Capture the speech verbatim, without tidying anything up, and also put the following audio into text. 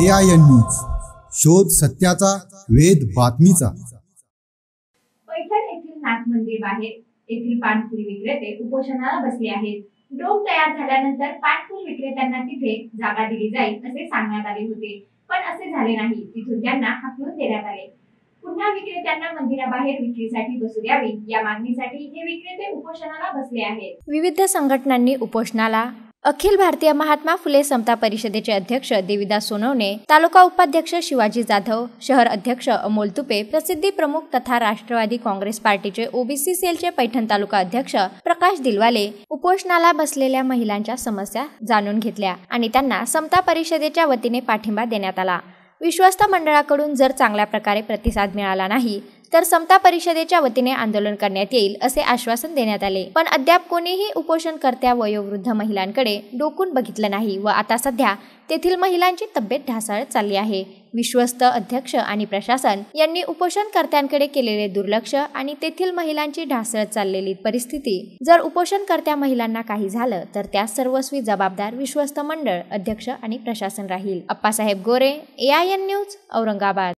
A I N news, शोध सत्याचा, वेध बातमीचा। पैठण येथील नाथ मंदिर बाहेर येथील पानफुल विक्रेते उपोषणाला बसले आहेत। डोम तयार झाल्यानंतर पानफुल विक्रेत्यांना तिथे जागा दिली जाईल असे सांगण्यात आले होते, पण असे झाले नाही। तिथून त्यांना हाकलून देण्यात आले। पुन्हा विक्रेत्यांना मंदिराबाहेर विक्रीसाठी बसू द्यावी या मागणीसाठी हे विक्रेते उपोषणाला बसले आहेत। विविध संघटनांनी उपोषणाला अखिल भारतीय महात्मा फुले समता परिषदेचे अध्यक्ष देवीदास सोनवणे, तालुका उपाध्यक्ष शिवाजी जाधव, शहर अध्यक्ष अमोल तुपे, प्रसिद्धी प्रमुख तथा राष्ट्रवादी काँग्रेस पार्टीचे ओबीसी सेलचे पैठण तालुका अध्यक्ष प्रकाश दिलवाले उपोषणाला बसलेल्या महिलांच्या समस्या जाणून घेतल्या आणि त्यांना समता परिषदेच्या वतीने पाठिंबा देण्यात आला। विश्वस्त मंडळाकडून जर चांगल्या प्रकारे प्रतिसाद मिळाला नाही तर समता परिषदेच्या वतीने आंदोलन करण्यात येईल असे आश्वासन देण्यात आले, पण अद्याप कोणीही उपोषणकर्त्या वयोवृद्ध महिलांकडे डोकून बघितलं नाही व आता सध्या तेथील महिलांची तब्येत ढासळत चालली आहे। विश्वस्त अध्यक्ष आणि प्रशासन यांनी उपोषणकर्त्यांकडे केलेले दुर्लक्ष आणि तेथील महिलांची ढासळत चाललेली परिस्थिती, जर उपोषणकर्त्या महिलांना काही झालं तर त्या सर्वस्वी जबाबदार विश्वस्त मंडळ, अध्यक्ष आणि प्रशासन राहील। Appasaheb Gore, A I N news, Aurangabad.